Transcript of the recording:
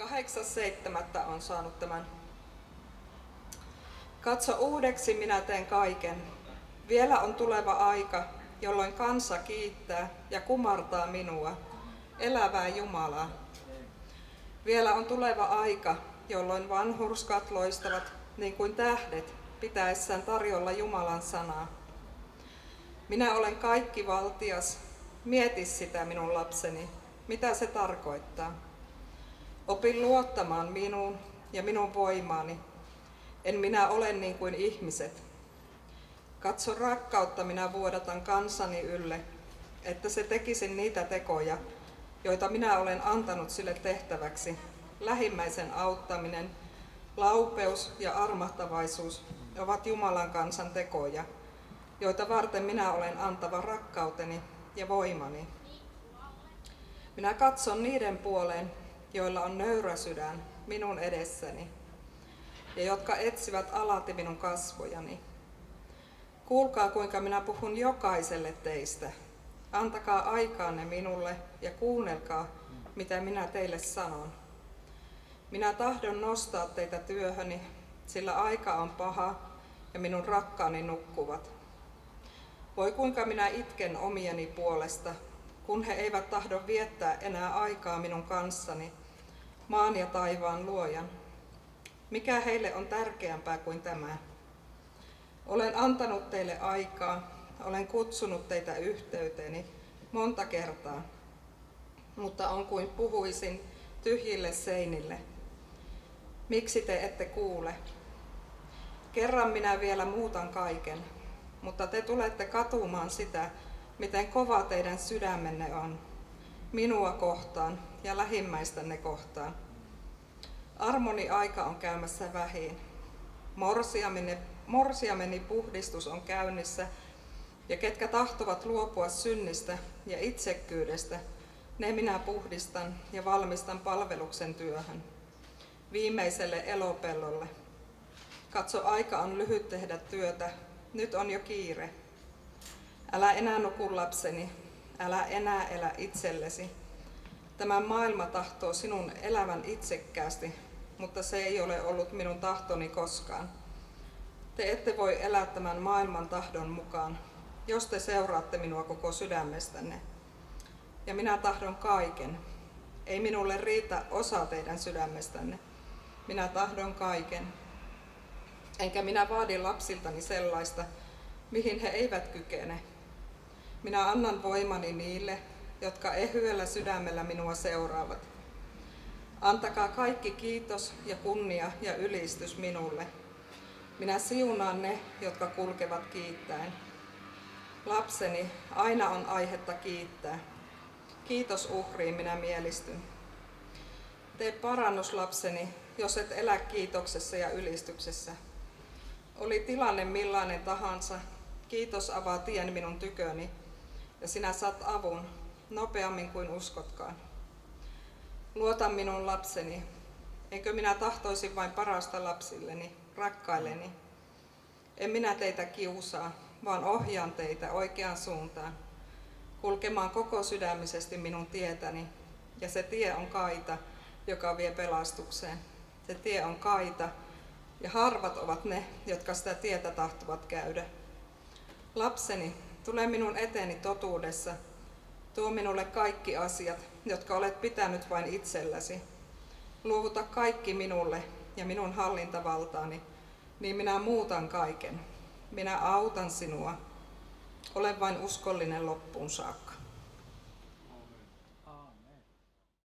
8.7. on saanut tämän. Katso, uudeksi minä teen kaiken. Vielä on tuleva aika, jolloin kansa kiittää ja kumartaa minua, elävää Jumalaa. Vielä on tuleva aika, jolloin vanhurskat loistavat niin kuin tähdet pitäessään tarjolla Jumalan sanaa. Minä olen kaikkivaltias. Mieti sitä, minun lapseni, mitä se tarkoittaa. Opin luottamaan minuun ja minun voimaani. En minä ole niin kuin ihmiset. Katso, rakkautta minä vuodatan kansani ylle, että se tekisi niitä tekoja, joita minä olen antanut sille tehtäväksi. Lähimmäisen auttaminen, laupeus ja armahtavaisuus ovat Jumalan kansan tekoja, joita varten minä olen antava rakkauteni ja voimani. Minä katson niiden puoleen, joilla on nöyrä sydän minun edessäni ja jotka etsivät alati minun kasvojani. Kuulkaa, kuinka minä puhun jokaiselle teistä. Antakaa aikaanne minulle ja kuunnelkaa, mitä minä teille sanon. Minä tahdon nostaa teitä työhöni, sillä aika on paha ja minun rakkaani nukkuvat. Voi kuinka minä itken omieni puolesta, kun he eivät tahdo viettää enää aikaa minun kanssani, maan ja taivaan luojan. Mikä heille on tärkeämpää kuin tämä? Olen antanut teille aikaa, olen kutsunut teitä yhteyteeni monta kertaa, mutta on kuin puhuisin tyhjille seinille. Miksi te ette kuule? Kerran minä vielä muutan kaiken, mutta te tulette katumaan sitä, miten kova teidän sydämenne on, minua kohtaan ja lähimmäistänne kohtaan. Armoni aika on käymässä vähiin. Morsiameni puhdistus on käynnissä, ja ketkä tahtovat luopua synnistä ja itsekkyydestä, ne minä puhdistan ja valmistan palveluksen työhön, viimeiselle elopellolle. Katso, aika on lyhyt tehdä työtä, nyt on jo kiire. Älä enää nuku, lapseni, älä enää elä itsellesi. Tämä maailma tahtoo sinun elävän itsekkäästi, mutta se ei ole ollut minun tahtoni koskaan. Te ette voi elää tämän maailman tahdon mukaan, jos te seuraatte minua koko sydämestänne. Ja minä tahdon kaiken. Ei minulle riitä osa teidän sydämestänne. Minä tahdon kaiken. Enkä minä vaadi lapsiltani sellaista, mihin he eivät kykene. Minä annan voimani niille, jotka ehyellä sydämellä minua seuraavat. Antakaa kaikki kiitos ja kunnia ja ylistys minulle. Minä siunaan ne, jotka kulkevat kiittäen. Lapseni, aina on aihetta kiittää. Kiitos uhriin minä mielistyn. Tee parannus, lapseni, jos et elä kiitoksessa ja ylistyksessä. Oli tilanne millainen tahansa, kiitos avaa tien minun tyköni, ja sinä saat avun nopeammin kuin uskotkaan. Luota minun, lapseni, enkö minä tahtoisi vain parasta lapsilleni, rakkailleni. En minä teitä kiusaa, vaan ohjaan teitä oikeaan suuntaan, kulkemaan koko sydämisesti minun tietäni, ja se tie on kaita, joka vie pelastukseen. Se tie on kaita, ja harvat ovat ne, jotka sitä tietä tahtovat käydä. Lapseni, tule minun eteeni totuudessa, tuo minulle kaikki asiat, jotka olet pitänyt vain itselläsi. Luovuta kaikki minulle ja minun hallintavaltaani, niin minä muutan kaiken. Minä autan sinua. Ole vain uskollinen loppuun saakka.